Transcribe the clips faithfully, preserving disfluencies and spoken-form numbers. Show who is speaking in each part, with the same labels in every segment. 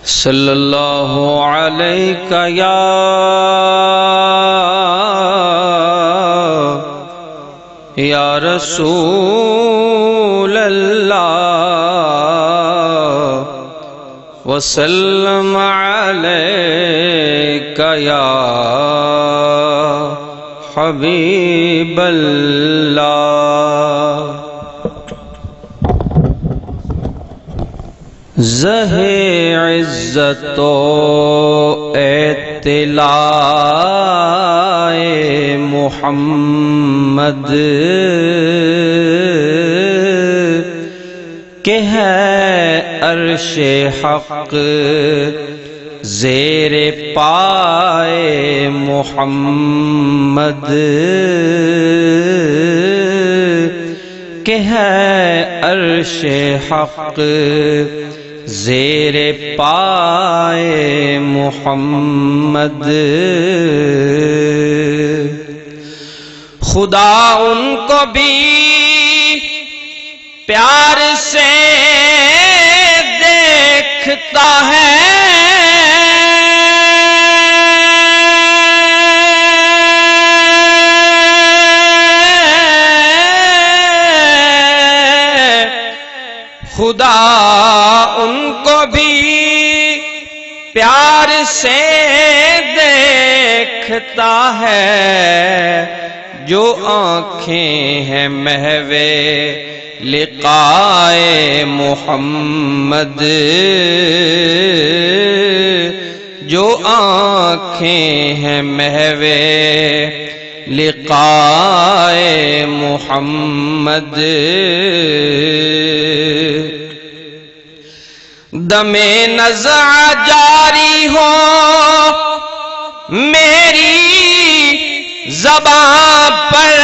Speaker 1: صلی اللہ علیہ یا یا رسول اللہ وسلم علیک یا حبیب اللہ۔ زہ عزت و اطلاع محمد کہ ہے عرش حق زیر پائے محمد کہ ہے عرش حق زیر پائے محمد۔ خدا ان کو بھی پیار سے دیکھتا ہے، خدا ان کو بھی پیار سے دیکھتا ہے، جو آنکھیں ہیں محو لقائے محمد، جو آنکھیں ہیں محو لقائے محمد۔ دم نزع جاری ہو میری زبان پر،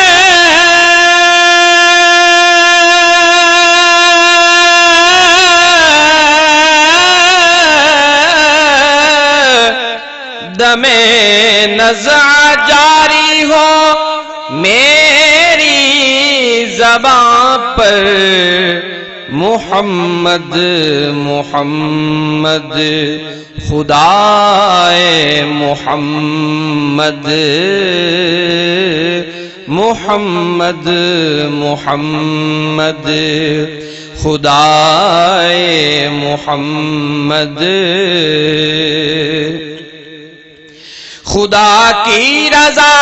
Speaker 1: دم نزع جاری ہو میری زبان پر، محمد محمد خدائے محمد، محمد محمد خدائے محمد۔ خدا کی رضا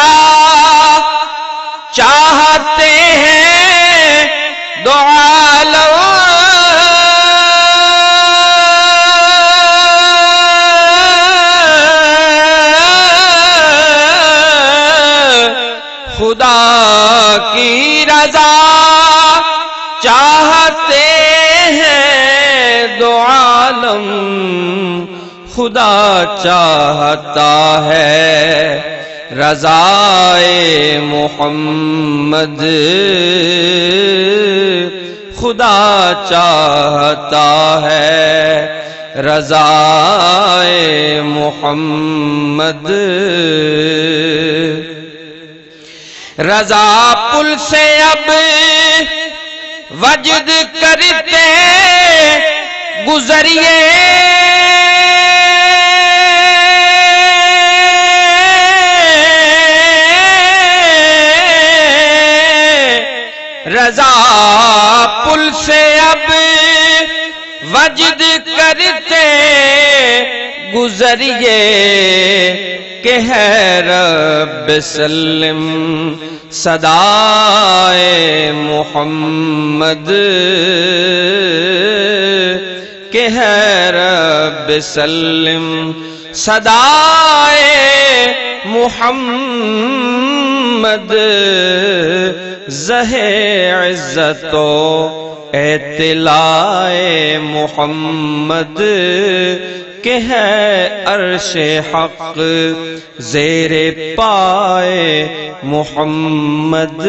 Speaker 1: چاہتے ہیں دو عالم، خدا کی رضا چاہتے ہیں دو عالم، خدا چاہتا ہے رضائے محمد، خدا چاہتا ہے رضائے محمد۔ رضا پل سے اب وجد کرتے گزریے، رضا پل سے اب وجد کرتے گزریے، کہ ہے رب سلم صدائے محمد، کہ ہے رب سلم صدائے محمد۔ زہ عزت و اطلاع محمد کہ ہے عرش حق زیر پائے محمد۔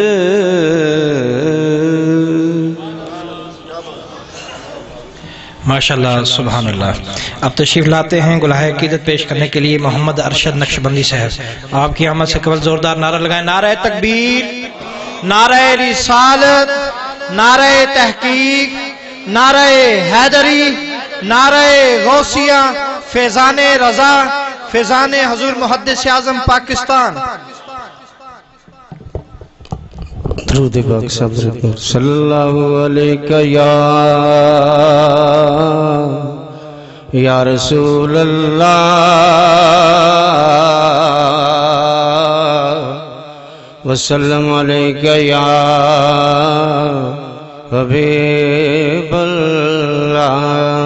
Speaker 2: ماشاءاللہ سبحان اللہ۔ اب تشریف لاتے ہیں گلہائے عقیدت پیش کرنے کے لیے محمد ارشد نقشبندی صاحب۔ آپ کی آمد سے قبل زوردار نعرہ لگائیں، نعرہ تکبیر، نعرہ رسالت، نعرہ تحقیق، نعرہ حیدری، نعرہ غوثیہ، فیضان رضا، فیضان حضور محدث اعظم پاکستان۔
Speaker 1: درود پاک صلی اللہ علیہ یا یا رسول اللہ وسلم علیہ یا حبیب اللہ۔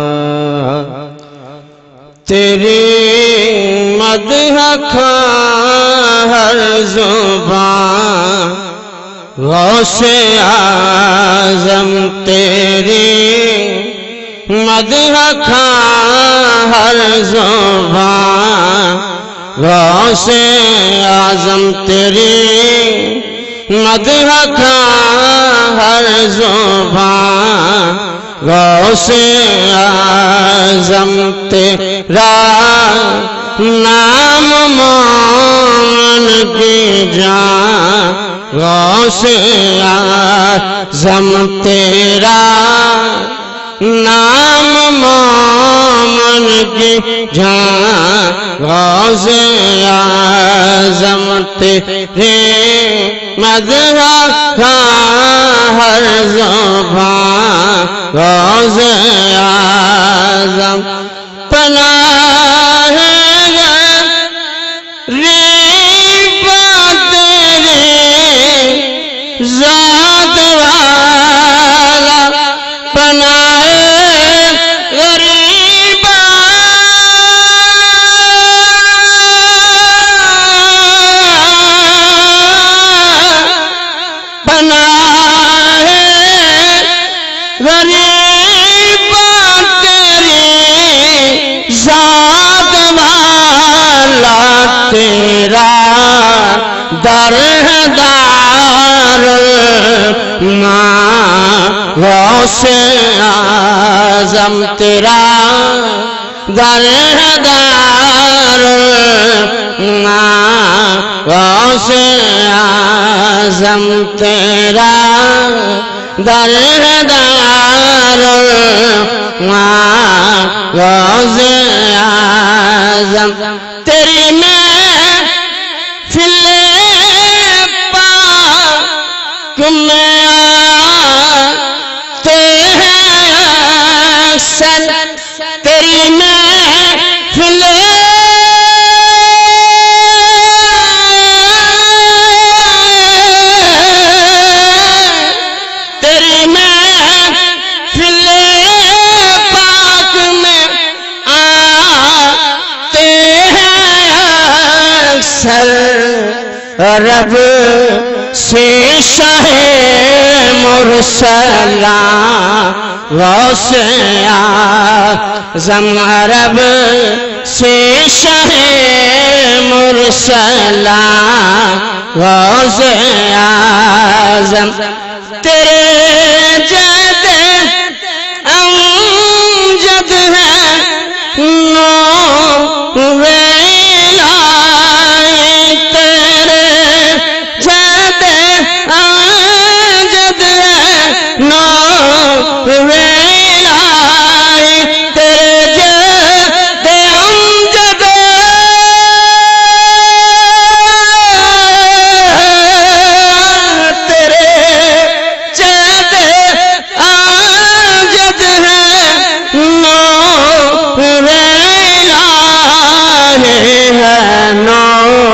Speaker 1: تیری مدح کھا ہر زبان غوث اعظم، تیری مدح کھا ہر زبان غوث اعظم، تیری مدح کھا ہر زبان غوث اعظم، تیرا نام مومن کی جان غوث اعظم، تیرا نام مومن کی جان غوث اعظم، تیرے مدح کھا ہر زبان غوث اعظم، پناہ ذات والا، پناہ غریبا، پناہ غریبا، تیری ذات والا، تیرا در غوث اعظم، تیرا در دار غوث اعظم، تیرا در دار غوث اعظم، تیری محفل پاک میں تیری محفل تیری محفل پاک میں آتے ہیں اکثر، رب سے شاہ مرسلان غوث اعظم، رب سے شاہ مرسلان غوث اعظم، تیرے جد امجد ہے نو ویلائی، تیرے جد امجد ہے نو ویلائی، تیرے جد امجد تیرے جد امجد ہے نو ویلائی ہے نو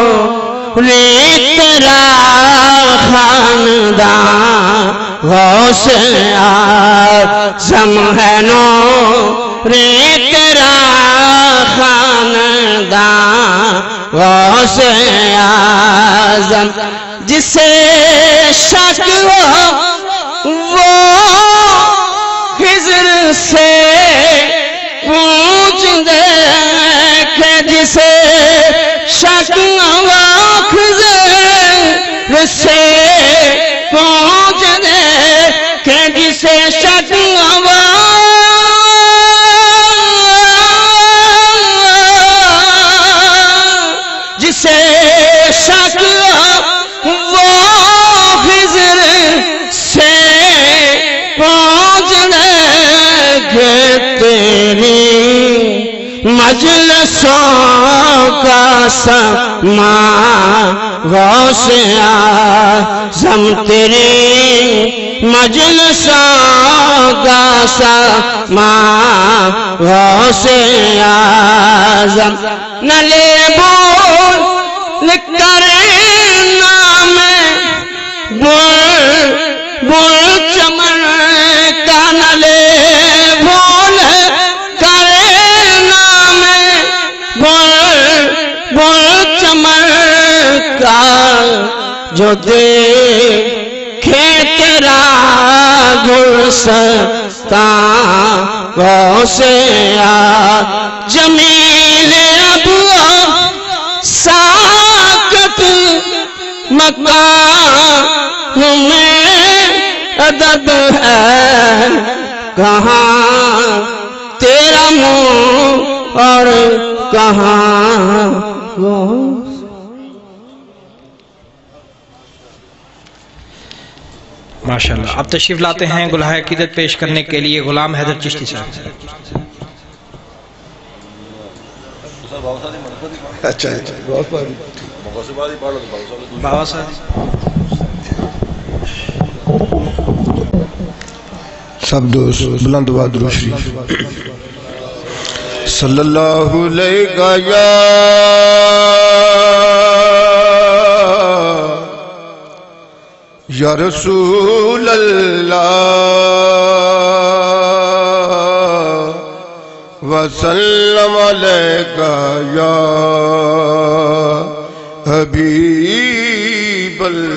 Speaker 1: تیرا خاندان غوث اعظم ہے نو تیرا خاندان غوث اعظم، جسے شک ہو وہ خضر سے پوچھ دے، کہ جسے شک ہو خضر سے پوچھ دے، کہ جسے شک ہو جسے شک وہ خضر سے پہنچنے کے تیری مجلسوں کا سما غوث اعظم تیری مجلسوں کا سما غوث اعظم نہ لے بول کر نام بول بول چمن کا نہ لے بول کر نام بول بول چمن کا جو دیکھے تیرا گلستان غوث جمیل ابو ساکت مکان میں عدد ہے کہاں تیرا منہ اور کہاں وہ
Speaker 2: ماشاءاللہ. اب تشریف لاتے ہیں گلہائے عقیدت پیش کرنے کے لیے غلام حیدر چشتی صاحب.
Speaker 3: اچھا
Speaker 2: بابا صاحب
Speaker 3: سب دوست بلند آواز درود شریف. صلی اللہ علیہ یا یا رسول اللہ وسلم علیکہ یا حبیب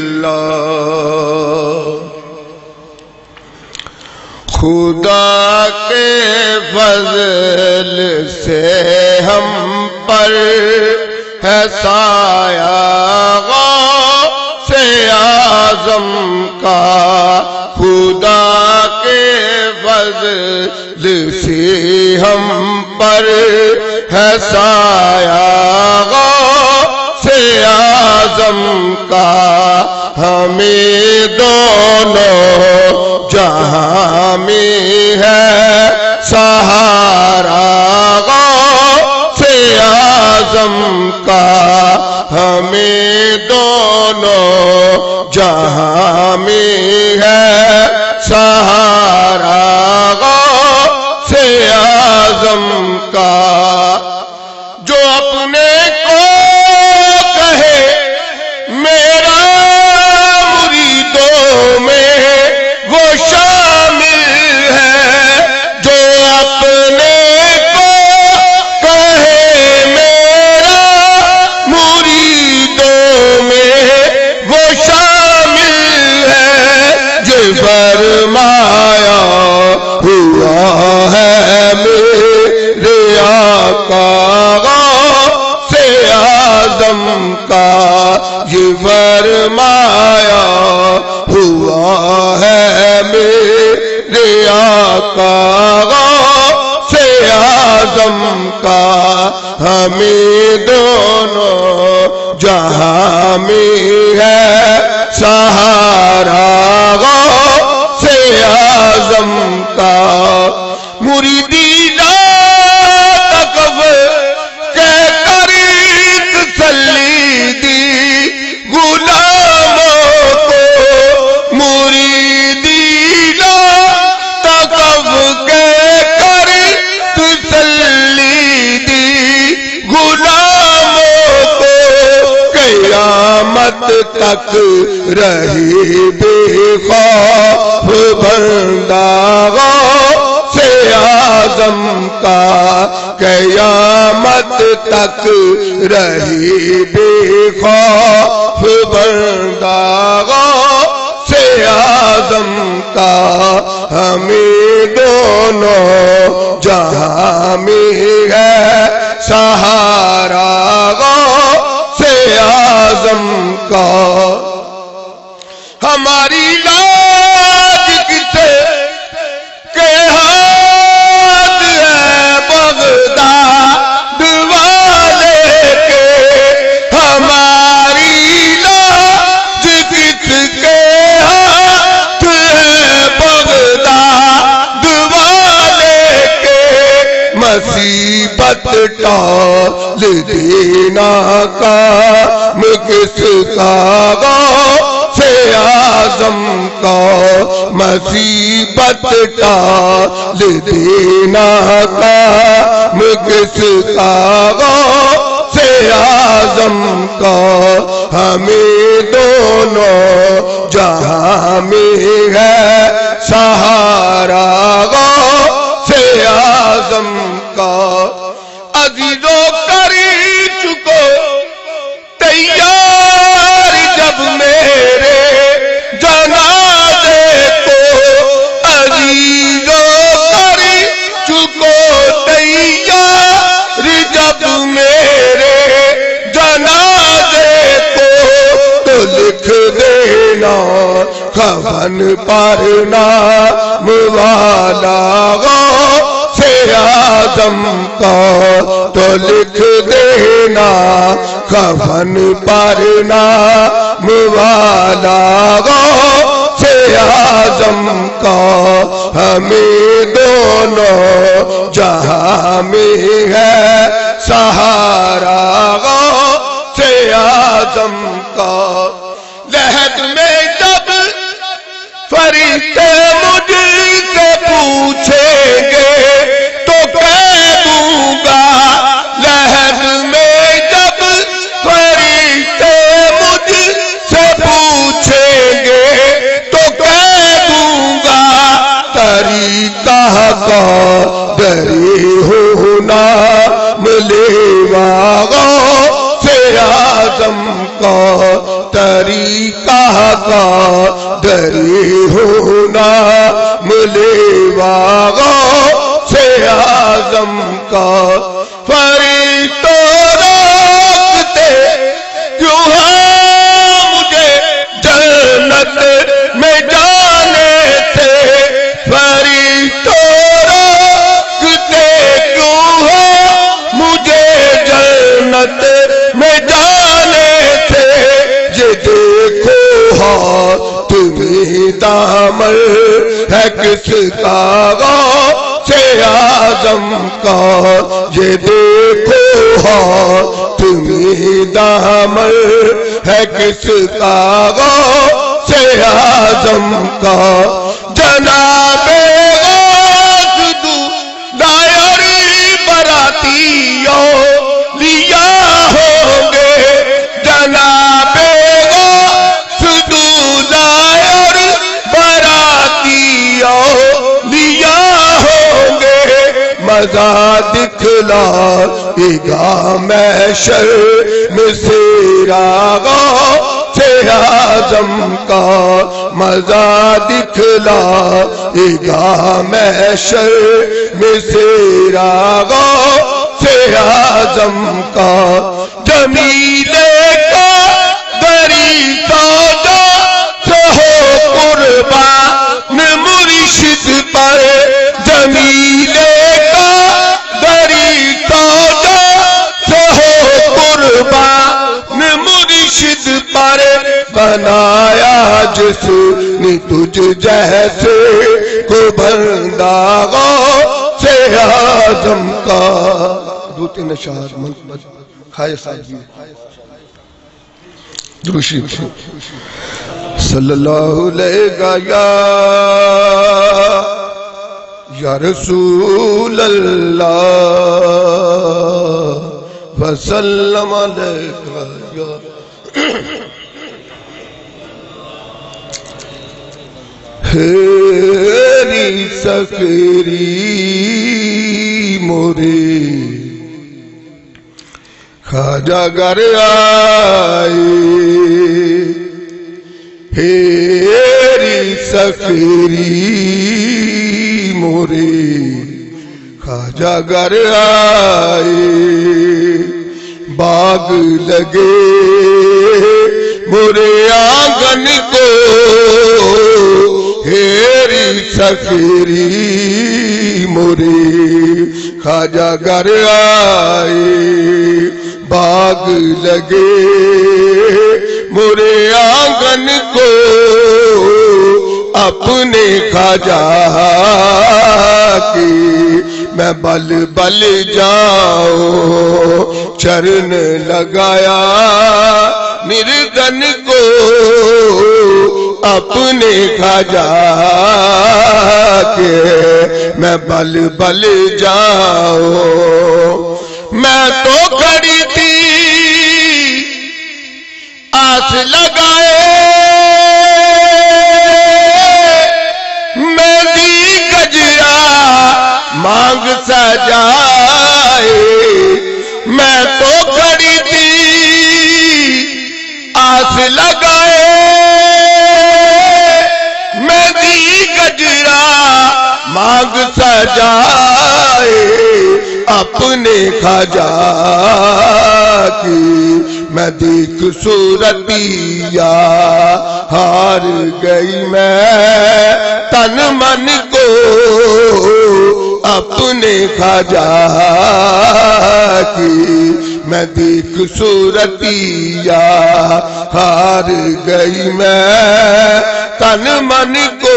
Speaker 3: اللہ. خدا کے فضل سے ہم پر ہے سایہ غوث اعظم کا. خدا کے فضل سے ہم پر ہے سایہ غوث اعظم کا. ہمیں دونوں جہاں میں ہے سہارا غوث اعظم کا. ہمیں دونوں جہاں میں ہے سہارا غوث اعظم کا. جو اپنے کو کہے میرا مریدوں میں وہ شامل ہے. جو اپنے کو کہے میرا مریدوں میں وہ شامل ہے. جو فرمایا ہوا ہے میرے آقا غوث اعظم کا. یہ فرمایا ہوا ہے میرے آقا غوث اعظم کا. ہمیں دونوں جہاں میں ہے سہارا غوث اعظم کا. مریدی لا تکف کہ قریب تسلی دی غلاموں کو. مریدی لا تکف کہ قریب تسلی دی غلاموں کو. قیامت تک رہی بے خوف بندہ غوث اعظم کا. قیامت تک رہی بے خوف بندہ غوث اعظم کا. ہمیں دونوں جہاں میں ہے سہارا غوث اعظم کا. ہماری لاج کسے کہ ہاتھ ہے بغداد والے کے. ہماری لاج کس کے ہاتھ ہے بغداد والے کے. مصیبت ٹال دینا کام کس کا غوث اعظم کا مصیبت ٹال دینا کام کس کا غوث اعظم کا ہمیں دونوں جہاں میں ہے سہارا غوث اعظم کا عزیزو کری چکو تیار جب میرے جنازے کو عزیزو کری چکو تیار جب میرے جنازے کو تو لکھ دینا کفن پر نام والا غوث اعظم کا تو لکھ دینا کفن پر نام والا غوث اعظم کا ہمیں دونوں جہاں میں ہے سہارا غوث اعظم کا لحد میں جب فرشتے مجھ سے پوچھیں گے تو کہہ دوں گا لحد میں جب فرشتے مجھ سے پوچھیں گے تو کہہ دوں گا طریقہ کا دری ہونا ملے غوث اعظم کا طریقہ کا دری ہونا ملے غوث اعظم کا فرشتوں روکتے کیوں ہیں مجھے جنت میں جانے تھے فرشتوں روکتے کیوں ہیں مجھے جنت میں جانے تھے یہ دیکھو تمہیں دامن ہے کس کا غوث اعظم کا یہ دیکھو تمہیں دامن ہے کس کا غوث اعظم کا جناب غوث دو دائری براتیوں لیا ہوں گے جناب مزہ دکھلا گا محشر میں سیرا غوث اعظم کا مزہ دکھلا گا محشر میں سیرا غوث اعظم کا جمیلے کا دری سودا سہو قربان مرشد پر جمیلے مرشد پر بنایا جس نے تجھ جیسے کو بندہ غوث اعظم کا دو تین اشعار منصبت کھائے صاحب درشید صلی اللہ علیہ یا یا رسول اللہ وسلم علیکہ یا ہیری سفری موری خواجہ گر آئے ہیری سفری موری خواجہ گر آئے باغ لگے مرے آنگن کو ہیری سفری مرے خواجہ گر آئے باغ لگے مرے آنگن کو اپنے خواجہ کی میں بل بل جاؤں چرن لگایا مردن کو اپنے خواجہ کے میں بل بل جاؤں میں تو کھڑی تھی آس لگائے میں دی گجرا مانگ سجائے میں تو کھڑی تھی آس لگائے میں دی گجرا مانگ سجائے اپنے خواجہ کی میں دیکھ صورتیا ہار گئی میں تن من کو اپنے خواجہ کی میں دیکھ صورتیا ہار گئی میں تن من کو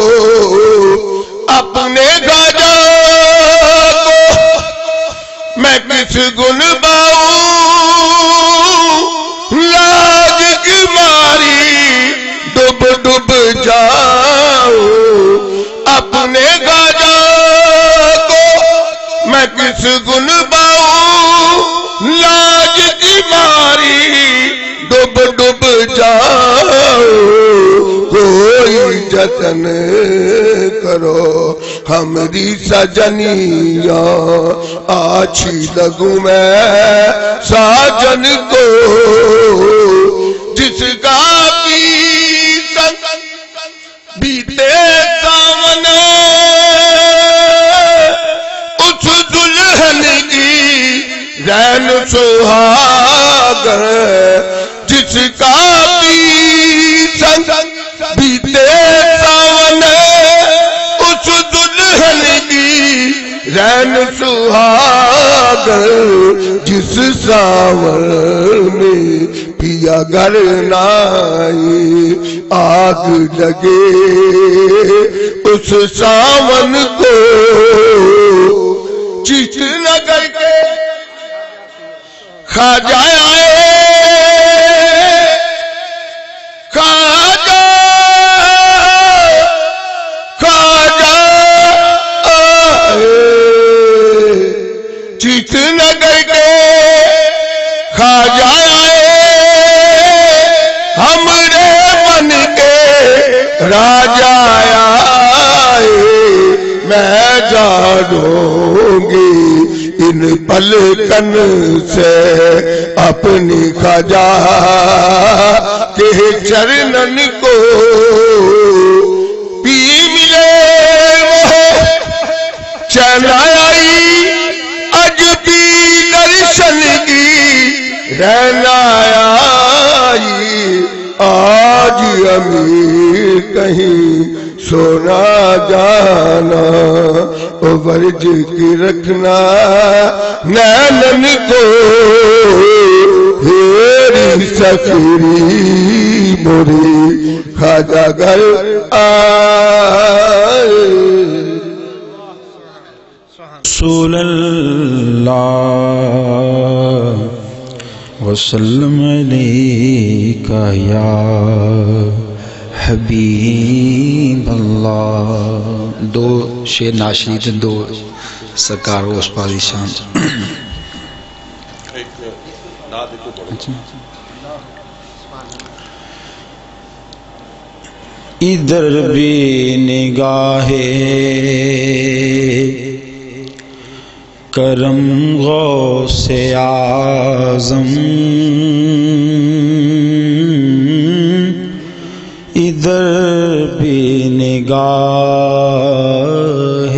Speaker 3: اپنے خواجہ کو میں کس گن باؤں لاج کی ماری ڈب ڈب جاؤں اپنے خواجہ کو میں کس گن باؤں لاج کی ماری ڈب ڈب جاؤں کوئی جتن کرو ہمری سجنیاں آچھی لگوں میں ساجن کو جس کا بھی سنگ بیتے ساون اس دلہن کی رین سہاگر جس کا بھی سنگ بیتے ساون اس دلہن کی رین سہاگر جس ساون میں پیا گھر نائی آگ لگے اس ساون کو چیچ نگر کے خواجہ آئے خواجہ خواجہ آئے چیچ نگر کے خواجہ آئے ہمارے من کے راجہ آئے میں جانوں گی ان پلکن سے اپنی خواجہ کے چرنن کو پی ملے وہ چین آئی اج بھی درشن کی رہنا آئی آج امیر کہیں سونا جانا او ورج کی رکھنا نینن کو ہیری سفری موری خواجہ گھر آئے
Speaker 2: رسول اللہ وسلم علیکہ یا حبیب اللہ. دو شیر ناشید دو سرکار اس پالی شان. ادھر بھی نگاہ کرم غوث اعظم ادھر بھی نگاہ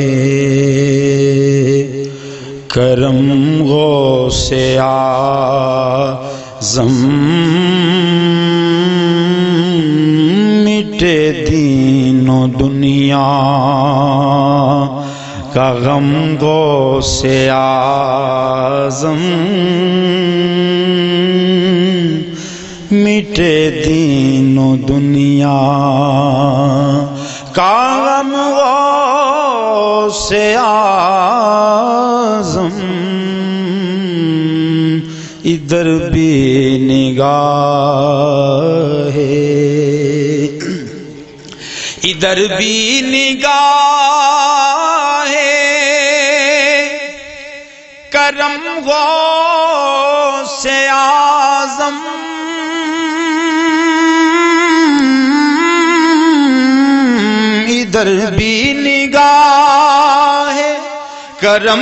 Speaker 2: کرم غوث اعظم مٹے دین و دنیا کا غم غوث اعظم مٹے دین و دنیا
Speaker 4: کام غوث اعظم ادھر بھی نگاہ ہے، ادھر بھی نگاہ ہے، کرم غوث اعظم ادھر بھی نگاہ ہے، کرم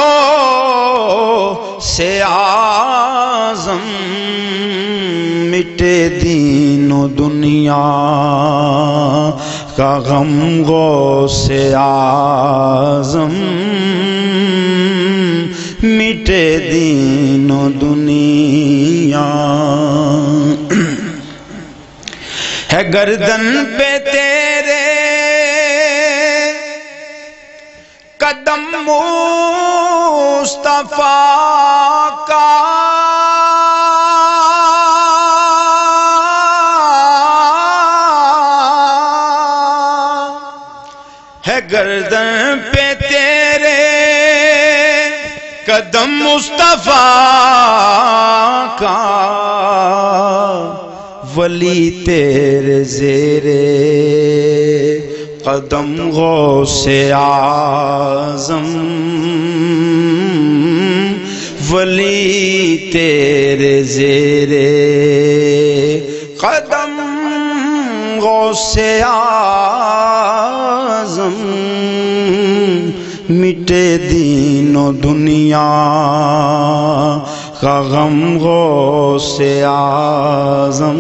Speaker 4: غوث اعظم مٹے دین و دنیا کا غم غوث اعظم مٹے دین و دنیا ہے گردن پہ تیرے قدم مصطفیٰ کا ہے گردن پہ تیرے قدم مصطفیٰ کا ولی تیرے زیرے قدم غوث اعظم ولی تیرے زیرے قدم غوث اعظم مٹے دین و دنیا کا غم غوث اعظم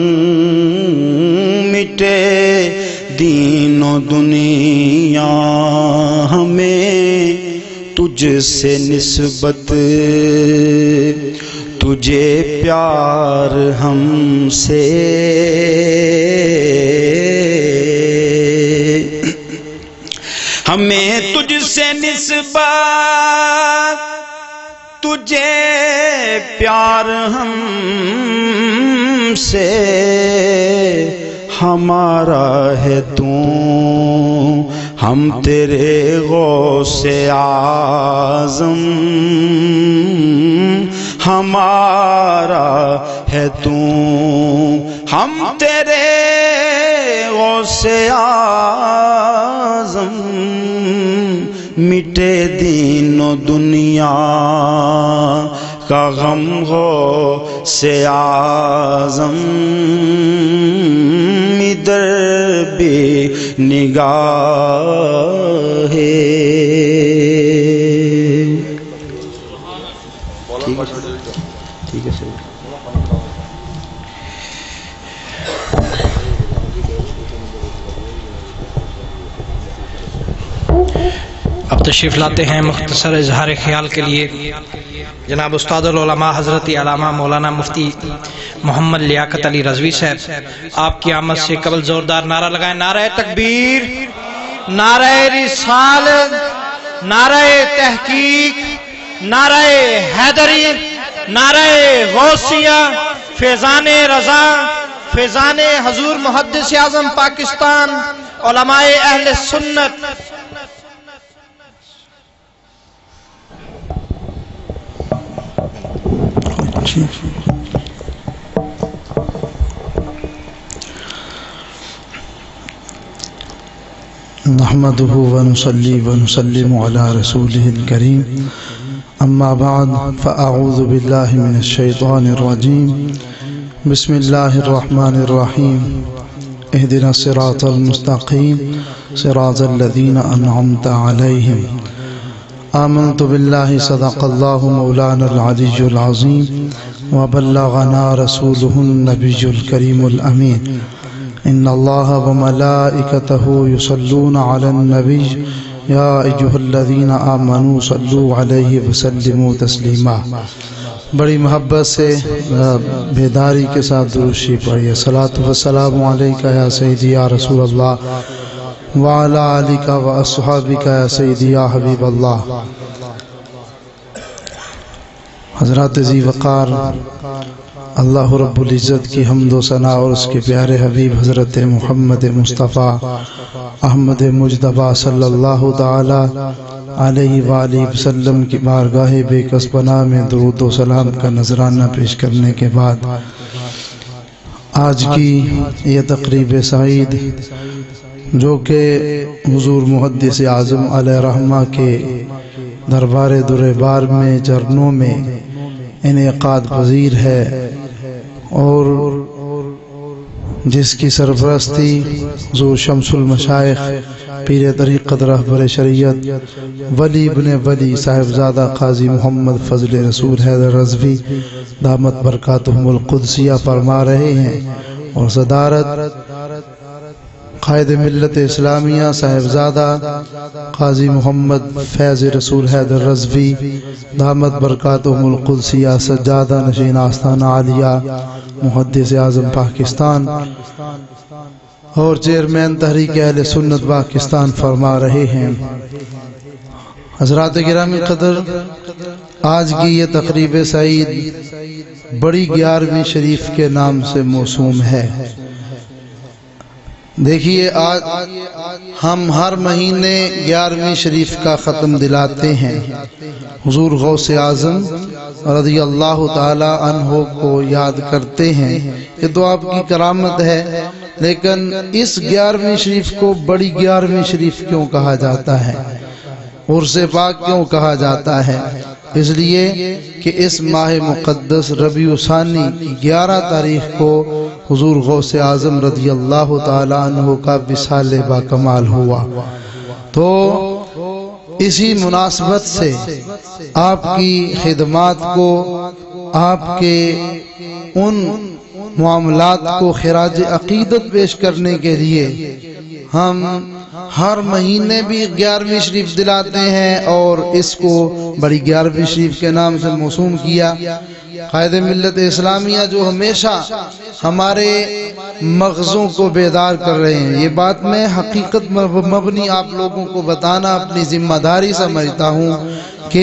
Speaker 4: مٹے دین و دنیا ہمیں تجھ سے نسبت تجھے پیار ہم سے ہمیں تجھ سے نسبت تجھے پیار ہم سے ہمارا ہے تو ہم تیرے غوث اعظم ہمارا ہے تو ہم تیرے غوث اعظم مٹے دین و دنیا کا غم غوث اعظم ادھر بھی نگاہ ہے۔ ٹھیک ہے سر۔
Speaker 2: اب تشریف لاتے ہیں مختصر اظہار خیال کے لیے جناب استاد العلماء حضرت علامہ مولانا مفتی محمد لیاقت علی رضوی صاحب۔ آپ کی آمد سے قبل زوردار نعرہ لگائیں، نعرہ تکبیر، نعرہ رسالت، نعرہ تحقیق، نعرہ حیدری، نعرہ غوثیہ، فیضان رضا، فیضان حضور محدث اعظم پاکستان، علماء اہل سنت۔
Speaker 5: نحمده ونصلي ونسلم على رسوله الكريم أما بعد فأعوذ بالله من الشيطان الرجيم بسم الله الرحمن الرحيم اهدنا الصراط المستقيم صراط الذين أنعمت عليهم آمنت بالله صدق الله مولانا العلي العظيم وبلغنا رسوله النبي الكريم الأمين إن الله وملائكته يصلون على النبي يا أيها الذين آمنوا صلوا عليه وسلموا تسليما۔ بڑی محبت سے بیداری کے ساتھ درود شریف پڑھیے۔ صلاۃ والسلام علیک یا سیدی یا رسول اللہ وعلی آلک و اصحابک یا سیدی یا حبیب اللہ۔ حضرات ذی وقار اللہ رب العزت کی حمد و ثنا اور اس کے پیارے حبیب حضرت محمد مصطفیٰ احمد مجتبیٰ صلی اللہ تعالی علیہ وآلہ وسلم کی بارگاہ بے کس پناہ میں درود و سلام کا نذرانہ پیش کرنے کے بعد آج کی یہ تقریب سعید جو کہ حضور محدث اعظم علیہ رحمہ کے دربار در بار میں چرنوں میں انعقاد پذیر ہے اور جس کی سرپرستی حضور شمس المشائخ پیر طریقت رہبر شریعت ولی ابن ولی صاحبزادہ قاضی محمد فضل رسول حیدر رضوی دامت برکاتہم القدسیہ فرما رہے ہیں، اور صدارت قائد ملت اسلامیہ صاحبزادہ قاضی محمد فیض رسول حیدر رضوی دامت برکاتہم القدسیہ سجادہ نشین آستانہ عالیہ محدث اعظم پاکستان اور چیئرمین تحریک اہل سنت پاکستان فرما رہے ہیں۔ حضرات گرامی قدر، آج کی یہ تقریب سعید بڑی گیارہویں شریف کے نام سے موسوم ہے۔ دیکھیے، آج ہم ہر مہینے گیارہویں شریف کا ختم دلاتے ہیں، حضور غوث اعظم رضی اللہ تعالی عنہ کو یاد کرتے ہیں۔ یہ تو آپ کی کرامت ہے، لیکن اس گیارہویں شریف کو بڑی گیارہویں شریف کیوں کہا جاتا ہے، عرس پاک کیوں کہا جاتا ہے؟ اس لیے کہ اس ماہ مقدس ربیع ثانی کی گیارہ تاریخ کو حضور غوث اعظم رضی اللہ تعالی عنہ کا وصال با کمال ہوا۔ تو اسی مناسبت سے آپ کی خدمات کو، آپ کے ان معاملات کو خراج عقیدت پیش کرنے کے لیے ہم ہر مہینے بھی گیارہویں شریف دلاتے ہیں، اور اس کو بڑی گیارہویں شریف کے نام سے موسوم کیا۔ قائد ملت اسلامیہ جو ہمیشہ ہمارے مغزوں کو بیدار کر رہے ہیں، یہ بات میں حقیقت مبنی آپ لوگوں کو بتانا اپنی ذمہ داری سمجھتا ہوں کہ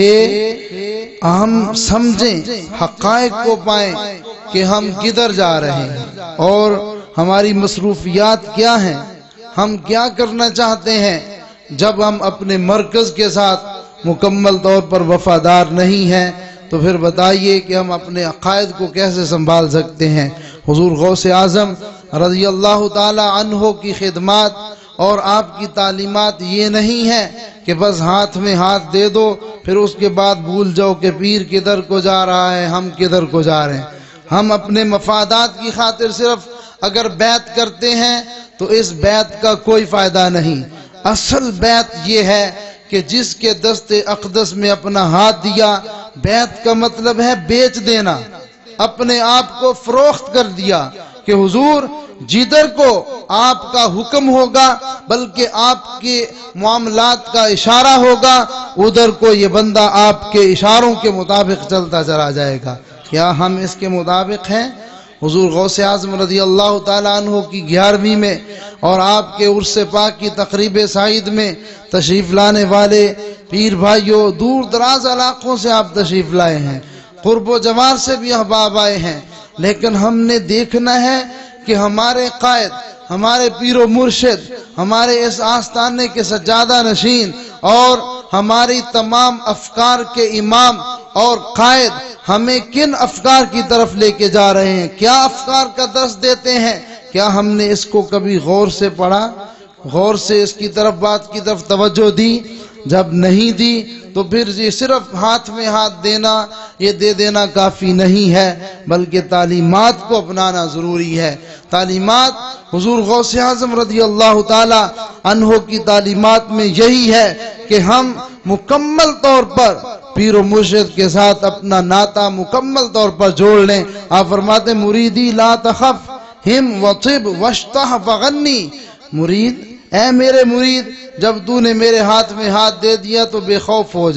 Speaker 5: ہم سمجھیں، حقائق کو پائیں کہ ہم کدھر جا رہے ہیں اور ہماری مصروفیات کیا ہیں، ہم کیا کرنا چاہتے ہیں۔ جب ہم اپنے مرکز کے ساتھ مکمل طور پر وفادار نہیں ہیں تو پھر بتائیے کہ ہم اپنے عقائد کو کیسے سنبھال سکتے ہیں۔ حضور غوث اعظم رضی اللہ تعالی عنہ کی خدمات اور آپ کی تعلیمات یہ نہیں ہے کہ بس ہاتھ میں ہاتھ دے دو پھر اس کے بعد بھول جاؤ کہ پیر کدھر کو جا رہا ہے، ہم کدھر کو جا رہے ہیں۔ ہم اپنے مفادات کی خاطر صرف اگر بیعت کرتے ہیں تو اس بیعت کا کوئی فائدہ نہیں۔ اصل بیعت یہ ہے کہ جس کے دست اقدس میں اپنا ہاتھ دیا، بیعت کا مطلب ہے بیچ دینا، اپنے آپ کو فروخت کر دیا کہ حضور جدھر کو آپ کا حکم ہوگا بلکہ آپ کے معاملات کا اشارہ ہوگا، ادھر کو یہ بندہ آپ کے اشاروں کے مطابق چلتا چلا جائے گا۔ کیا ہم اس کے مطابق ہیں؟ حضور غوث اعظم رضی اللہ تعالیٰ عنہ کی گیارہویں میں اور آپ کے عرس پاک کی تقریب سعید میں تشریف لانے والے پیر بھائیوں، دور دراز علاقوں سے آپ تشریف لائے ہیں، قرب و جوار سے بھی احباب آئے ہیں، لیکن ہم نے دیکھنا ہے کہ ہمارے قائد، ہمارے پیر و مرشد، ہمارے اس آستانے کے سجادہ نشین اور ہماری تمام افکار کے امام اور قائد ہمیں کن افکار کی طرف لے کے جا رہے ہیں، کیا افکار کا درس دیتے ہیں؟ کیا ہم نے اس کو کبھی غور سے پڑھا، غور سے اس کی طرف بات کی طرف توجہ دی؟ جب نہیں دی تو پھر یہ صرف ہاتھ میں ہاتھ دینا، یہ دے دینا کافی نہیں ہے، بلکہ تعلیمات کو اپنانا ضروری ہے۔ تعلیمات حضور غوث اعظم رضی اللہ تعالی عنہ کی تعلیمات میں یہی ہے کہ ہم مکمل طور پر پیر و مرشد کے ساتھ اپنا ناطہ مکمل طور پر جوڑ لیں۔ آپ فرماتے مریدی لا تخف ہم وطب واشتہ فغنی، مرید اے میرے مرید، جب تو نے میرے ہاتھ میں ہاتھ دے دیا تو بے خوف ہو جا،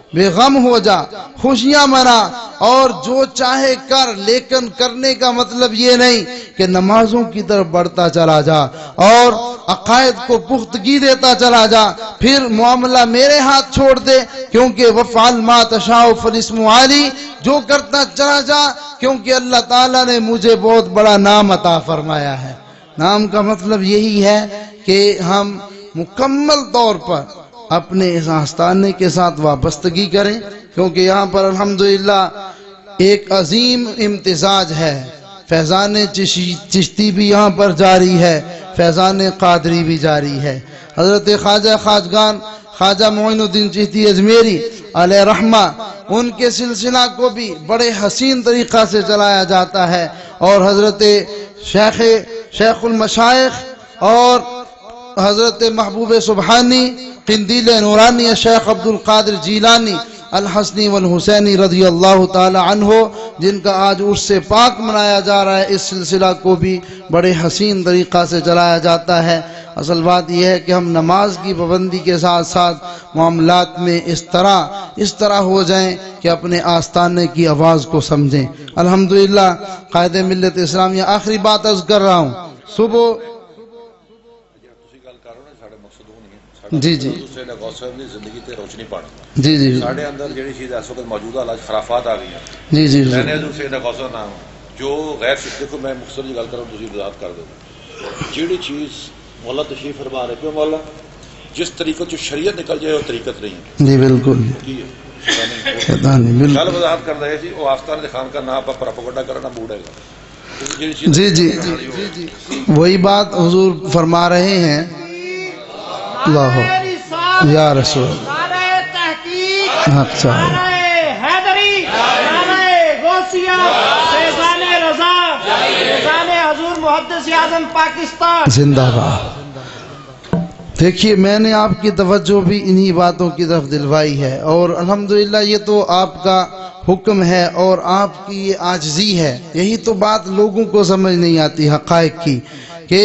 Speaker 5: بے غم ہو جا، خوشیاں منا اور جو چاہے کر، لیکن کرنے کا مطلب یہ نہیں کہ نمازوں کی طرف بڑھتا چلا جا اور عقائد کو پختگی دیتا چلا جا، پھر معاملہ میرے ہاتھ چھوڑ دے، کیونکہ وَفْعَلْ مَا تَشَاءُ فَالِاسْمُ عَلِي، جو کرتا چلا جا، کیونکہ اللہ تعالیٰ نے مجھے بہت بڑا نام عطا فرمایا ہے۔ نام کا مطلب یہی ہے کہ ہم مکمل طور پر اپنے اس آستانے کے ساتھ وابستگی کریں، کیونکہ یہاں پر الحمدللہ ایک عظیم امتزاج ہے۔ فیضان چشتی بھی یہاں پر جاری ہے، فیضان قادری بھی جاری ہے۔ حضرت خواجہ خواجگان خواجہ معین الدین چشتی اجمیری علیہ رحمہ، ان کے سلسلہ کو بھی بڑے حسین طریقہ سے چلایا جاتا ہے، اور حضرت شیخ شیخ المشائخ اور حضرت محبوب سبحانی قندیل نورانی شیخ عبد القادر جیلانی الحسنی والحسینی رضی اللہ تعالی عنہ، جن کا آج عرس سے پاک منایا جا رہا ہے، اس سلسلہ کو بھی بڑے حسین طریقہ سے چلایا جاتا ہے۔ اصل بات یہ ہے کہ ہم نماز کی پابندی کے ساتھ ساتھ معاملات میں اس طرح اس طرح ہو جائیں کہ اپنے آستانے کی آواز کو سمجھیں۔ الحمدللہ قائد ملت اسلامیہ، آخری بات عرض کر رہا ہوں، صبح جی جی
Speaker 6: زندگی تے روشنی پانا
Speaker 5: جی جی
Speaker 6: ساڑھے اندر جڑی چیز اس وقت موجودہ حالات خرافات آ گئی ہیں۔
Speaker 5: جی جی
Speaker 6: میں نے حضور سید غوث نام جو غیر شکل کو میں مختصر جی گل کروں، تسی وضاحت کر دو جیڑی چیز مولا تشریف فرما رہے پہ مولا جس طریقے جو شریعت نکل جائے وہ طریقت نہیں ہے۔
Speaker 5: جی بالکل
Speaker 6: چل وضاحت کر رہے جی وہ آستان دے خان کا نام پر پروپیگنڈا کرنا بوڑھے گا۔
Speaker 5: جی جی وہی بات حضور فرما رہے ہیں، اللہ یا رسول حق صاحب
Speaker 2: حیدری غوثیہ فیضان رضا فیضان حضور محدث اعظم پاکستان
Speaker 5: زندہ باد۔ دیکھیے میں نے آپ کی توجہ بھی انہی باتوں کی طرف دلوائی ہے، اور الحمدللہ یہ تو آپ کا حکم ہے اور آپ کی یہ عاجزی ہے۔ یہی تو بات لوگوں کو سمجھ نہیں آتی حقائق کی، کہ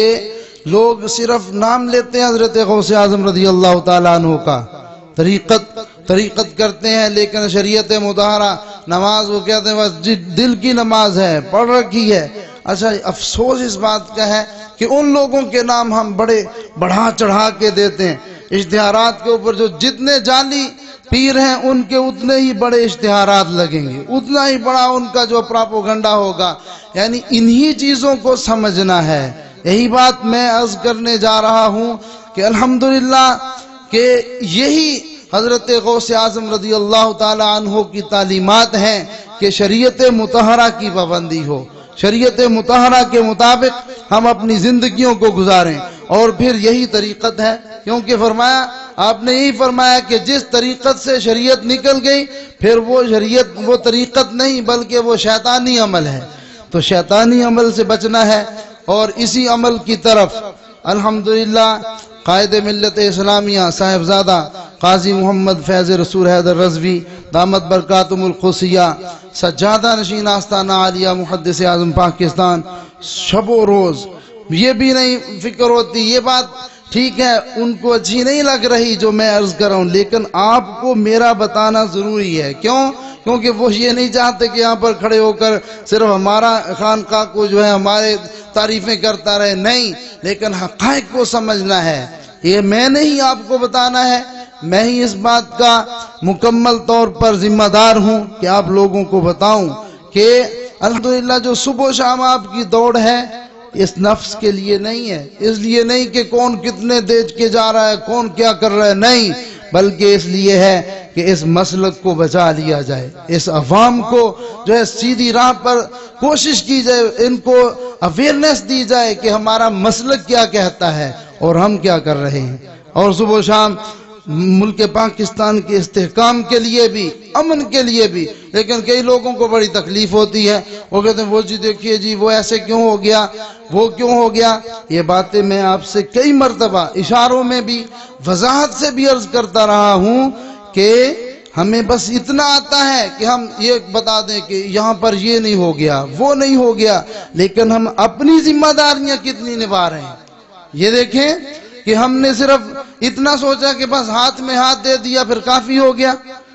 Speaker 5: لوگ صرف نام لیتے ہیں حضرت غوث اعظم رضی اللہ تعالیٰ عنہ کا، طریقت طریقت کرتے ہیں، لیکن شریعت مطہرہ نماز وہ کہتے ہیں بس دل کی نماز ہے، پڑھ رکھی ہے۔ اچھا افسوس اس بات کا ہے کہ ان لوگوں کے نام ہم بڑے بڑھا چڑھا کے دیتے ہیں، اشتہارات کے اوپر جو جتنے جعلی پیر ہیں ان کے اتنے ہی بڑے اشتہارات لگیں گے، اتنا ہی بڑا ان کا جو پراپوگنڈا ہوگا۔ یعنی انہی چیزوں کو سمجھنا ہے۔ یہی بات میں عرض کرنے جا رہا ہوں کہ الحمدللہ کہ یہی حضرت غوث اعظم رضی اللہ تعالی عنہ کی تعلیمات ہیں کہ شریعت مطہرہ کی پابندی ہو، شریعت مطہرہ کے مطابق ہم اپنی زندگیوں کو گزاریں، اور پھر یہی طریقت ہے، کیونکہ فرمایا آپ نے یہی فرمایا کہ جس طریقت سے شریعت نکل گئی پھر وہ شریعت وہ طریقت نہیں بلکہ وہ شیطانی عمل ہے، تو شیطانی عمل سے بچنا ہے، اور اسی عمل کی طرف الحمدللہ قائد ملت اسلامیہ صاحبزادہ قاضی محمد فیض رسول حیدر رضوی دامت برکاتہم القدسیہ سجادہ نشین آستانہ عالیہ محدث اعظم پاکستان، شب و روز یہ بھی نہیں فکر ہوتی، یہ بات ٹھیک ہے ان کو اچھی نہیں لگ رہی جو میں عرض کر رہا ہوں، لیکن آپ کو میرا بتانا ضروری ہے۔ کیوں؟ کیونکہ وہ یہ نہیں چاہتے کہ یہاں پر کھڑے ہو کر صرف ہمارا خانقاہ کو جو ہے ہمارے تعریفیں کرتا رہے، نہیں، لیکن حقائق کو سمجھنا ہے۔ یہ میں نے ہی آپ کو بتانا ہے، میں ہی اس بات کا مکمل طور پر ذمہ دار ہوں کہ آپ لوگوں کو بتاؤں کہ الحمدللہ جو صبح و شام آپ کی دوڑ ہے اس نفس کے لیے نہیں ہے، اس لیے نہیں کہ کون کتنے دیج کے جا رہا ہے، کون کیا کر رہا ہے، نہیں، بلکہ اس لیے ہے کہ اس مسلک کو بچا لیا جائے، اس عوام کو جو ہے سیدھی راہ پر کوشش کی جائے، ان کو اویئرنیس دی جائے کہ ہمارا مسلک کیا کہتا ہے اور ہم کیا کر رہے ہیں، اور صبح و شام ملک پاکستان کے استحکام کے لیے بھی، امن کے لیے بھی۔ لیکن کئی لوگوں کو بڑی تکلیف ہوتی ہے، وہ کہتے ہیں وہ جی دیکھیے جی وہ ایسے کیوں ہو گیا، وہ کیوں ہو گیا۔ یہ باتیں میں آپ سے کئی مرتبہ اشاروں میں بھی وضاحت سے بھی عرض کرتا رہا ہوں کہ ہمیں بس اتنا آتا ہے کہ ہم یہ بتا دیں کہ یہاں پر یہ نہیں ہو گیا، وہ نہیں ہو گیا، لیکن ہم اپنی ذمہ داریاں کتنی نبھا رہے ہیں۔ یہ دیکھیں کہ ہم نے صرف اتنا سوچا کہ بس ہاتھ میں ہاتھ دے دیا پھر کافی ہو گیا۔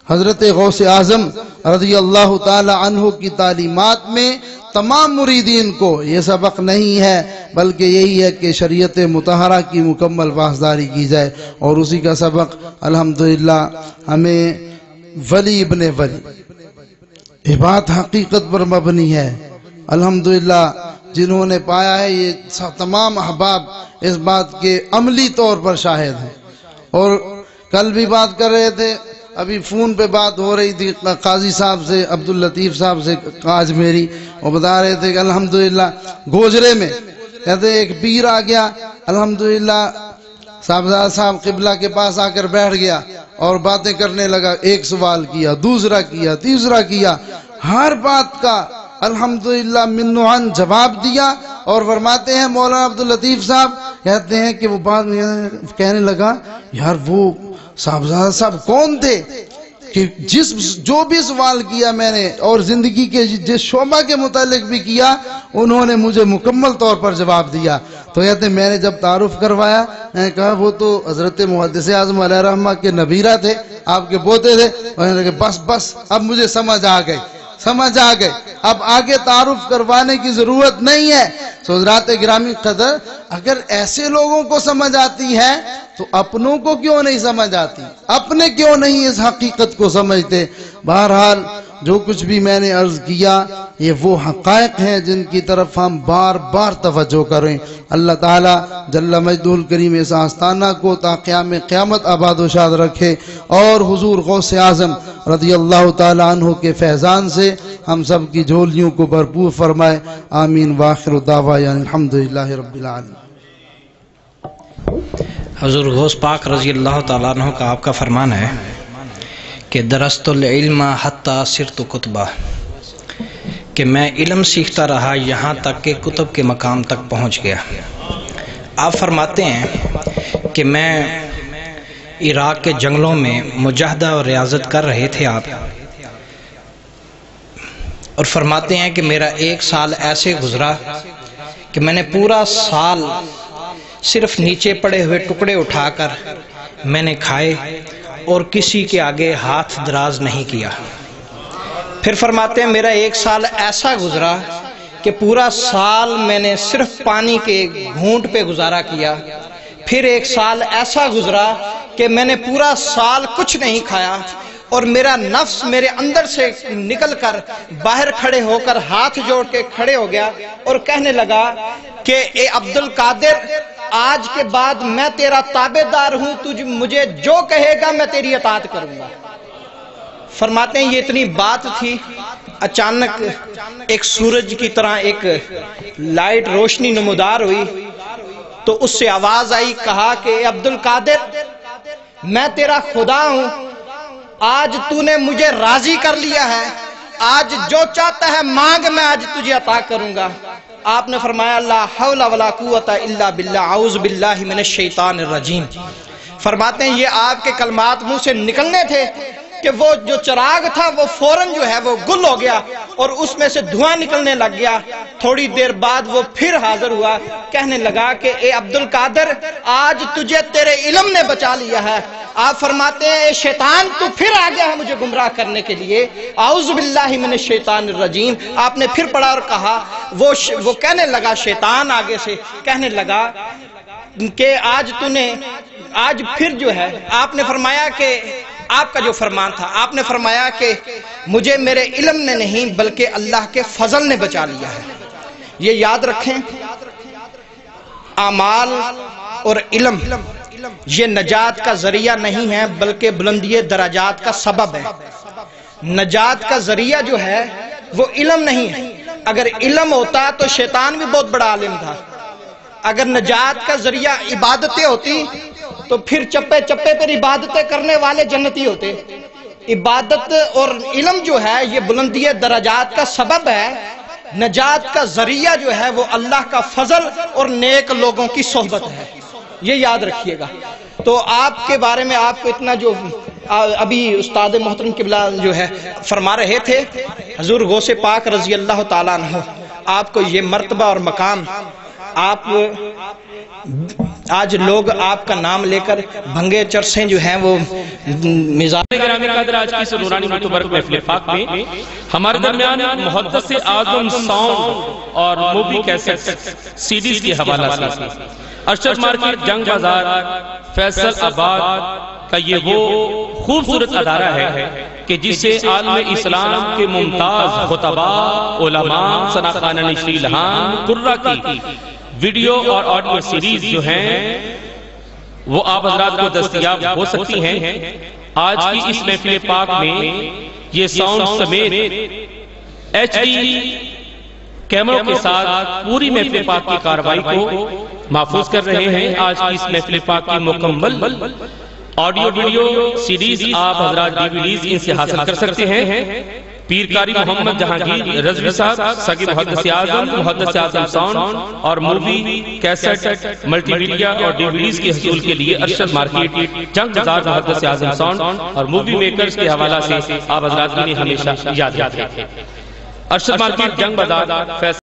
Speaker 5: حضرت غوث اعظم رضی اللہ تعالی عنہ کی تعلیمات میں تمام مریدین کو یہ سبق نہیں ہے، بلکہ یہی ہے کہ شریعت مطہرہ کی مکمل پاسداری کی جائے، اور اسی کا سبق الحمدللہ ہمیں ولی ابن ولی، یہ بات حقیقت پر مبنی ہے۔ الحمدللہ جنہوں نے پایا ہے یہ تمام احباب اس بات کے عملی طور پر شاہد ہیں۔ اور کل بھی بات کر رہے تھے، ابھی فون پہ بات ہو رہی تھی قاضی صاحب سے، عبداللطیف صاحب سے آج میری، وہ بتا رہے تھے کہ الحمدللہ گوجرے میں کہتے ایک پیر آ گیا، الحمدللہ صاحبزادہ صاحب قبلہ کے پاس آ کر بیٹھ گیا اور باتیں کرنے لگا، ایک سوال کیا، دوسرا کیا، تیسرا کیا، ہر بات کا الحمدللہ منوعاً جواب دیا، اور فرماتے ہیں مولانا عبداللطیف صاحب کہتے ہیں کہ وہ بات کہنے لگا یار وہ صاحبزادہ صاحب کون تھے کہ جس جو بھی سوال کیا میں نے اور زندگی کے جس شعبہ کے متعلق بھی کیا انہوں نے مجھے مکمل طور پر جواب دیا۔ تو کہتے ہیں میں نے جب تعارف کروایا میں نے کہا وہ تو حضرت محدث اعظم علیہ رحمہ کے نبیرہ تھے، آپ کے پوتے تھے، اور کہنے لگے بس بس اب مجھے سمجھ آ گئی سمجھ آ گئے اب آگے تعارف کروانے کی ضرورت نہیں ہے۔ سو حضرات گرامی قدر، اگر ایسے لوگوں کو سمجھ آتی ہے تو اپنوں کو کیوں نہیں سمجھ آتی؟ اپنے کیوں نہیں اس حقیقت کو سمجھتے؟ بہرحال جو کچھ بھی میں نے عرض کیا یہ وہ حقائق ہیں جن کی طرف ہم بار بار توجہ کریں۔ اللہ تعالیٰ جل مجدہ الکریم اس آستانہ کو تا قیام قیامت آباد و شاد رکھے، اور حضور غوث اعظم رضی اللہ تعالیٰ عنہ کے فیضان سے ہم سب کی جھولیوں کو بھرپور فرمائے۔ آمین وآخر دعوانا الحمدللہ رب العالمین۔
Speaker 2: حضور غوث پاک رضی اللہ تعالیٰ عنہ کا آپ کا فرمان ہے کہ درست العلم حتی صرت کتبہ، کہ میں علم سیکھتا رہا یہاں تک کہ کتب کے مقام تک پہنچ گیا۔ آپ فرماتے ہیں کہ میں عراق کے جنگلوں میں مجاہدہ اور ریاضت کر رہے تھے آپ، اور فرماتے ہیں کہ میرا ایک سال ایسے گزرا کہ میں نے پورا سال صرف نیچے پڑے ہوئے ٹکڑے اٹھا کر میں نے کھائے اور کسی کے آگے ہاتھ دراز نہیں کیا۔ پھر فرماتے ہیں میرا ایک سال ایسا گزرا کہ پورا سال میں نے صرف پانی کے گھونٹ پہ گزارا کیا۔ پھر ایک سال ایسا گزرا کہ میں نے پورا سال کچھ نہیں کھایا، اور میرا نفس میرے اندر سے نکل کر باہر کھڑے ہو کر ہاتھ جوڑ کے کھڑے ہو گیا اور کہنے لگا کہ اے عبدالقادر، آج کے بعد میں تیرا تابع دار ہوں، تجھ مجھے جو کہے گا میں تیری اطاعت کروں گا۔ فرماتے ہیں یہ اتنی بات تھی، اچانک ایک سورج کی طرح ایک لائٹ روشنی نمودار ہوئی، تو اس سے آواز آئی، کہا کہ اے عبدالقادر، میں تیرا خدا ہوں، آج تو نے مجھے راضی کر لیا ہے، آج جو چاہتا ہے مانگ، میں آج تجھے عطا کروں گا۔ آپ نے فرمایا لا حول ولا قوت الا باللہ، اعوذ باللہ من الشیطان الرجیم۔ فرماتے ہیں یہ آپ کے کلمات منہ سے نکلنے تھے کہ وہ جو چراغ تھا وہ فوراً جو ہے وہ گل ہو گیا اور اس میں سے دھواں نکلنے لگ گیا۔ تھوڑی دیر بعد وہ پھر حاضر ہوا، کہنے لگا کہ اے عبدالقادر، آج تجھے تیرے علم نے بچا لیا ہے۔ آپ فرماتے ہیں اے شیطان، تو پھر آ گیا ہے مجھے گمراہ کرنے کے لیے، اعوذ باللہ من الشیطان الرجیم۔ آپ نے پھر پڑھا اور کہا، وہ وہ کہنے لگا، شیطان آگے سے کہنے لگا کہ آج تو نے آج پھر جو ہے، آپ نے فرمایا کہ آپ کا جو فرمان تھا، آپ نے فرمایا کہ مجھے میرے علم نے نہیں بلکہ اللہ کے فضل نے بچا لیا ہے۔ یہ یاد رکھیں، اعمال اور علم یہ نجات کا ذریعہ نہیں ہے بلکہ بلندی درجات کا سبب ہے۔ نجات کا ذریعہ جو ہے وہ علم نہیں ہے۔ اگر علم ہوتا تو شیطان بھی بہت بڑا عالم تھا۔ اگر نجات کا ذریعہ عبادتیں ہوتی تو پھر چپے چپے پر عبادتیں کرنے والے جنتی ہوتے۔ عبادت اور علم جو ہے یہ بلندی درجات کا سبب ہے۔ نجات کا ذریعہ جو ہے وہ اللہ کا فضل اور نیک لوگوں کی صحبت ہے، یہ یاد رکھیے گا۔ تو آپ کے بارے میں آپ کو اتنا جو ابھی استاد محترم قبلہ جو ہے فرما رہے تھے، حضور غوث پاک رضی اللہ تعالیٰ عنہ آپ کو یہ مرتبہ اور مقام آپ آج لوگ آپ کا نام لے کر بھنگے چرسیں جو ہیں وہ مزاج
Speaker 7: گرامی قدر آج کی سے نورانی متبرک محفل پاک میں ہمارے درمیان محدث اعظم ساؤنڈ اور مووی کیسٹ سیڈیز کے حوالہ سے ارشد مارکیٹ جنگ بازار فیصل آباد کا یہ وہ خوبصورت ادارہ ہے کہ جسے عالم اسلام کے ممتاز خطباء علماء ثناخانہ نشری لہان قرہ کی ویڈیو اور آڈیو سیریز جو ہیں وہ آپ حضرات کو دستیاب ہو سکتی ہیں۔ آج کی اس محفل پاک میں یہ ساؤنڈ سمیت ایچ ڈی کیمروں کے ساتھ پوری محفل پاک کی کاروائی کو محفوظ کر رہے ہیں۔ آج کی اس محفل پاک کی مکمل آڈیو ویڈیو سیریز آپ حضرات ڈی وی ڈیز ان سے حاصل کر سکتے ہیں۔ پیر کاری محمد جہانگیر رضوی صاحب سگی محدث اعظم محدث اعظم ساؤنڈ اور مووی کیسٹ ملٹی میڈیا اور ڈی وی ڈیز کے حصول کے لیے ارشد مارکیٹ جنگ بازار محدث اعظم ساؤنڈ اور مووی میکرز کے حوالہ سے آپ حضرات نے ہمیشہ یاد رکھیں۔ ارشد مارکیٹ جنگ بازار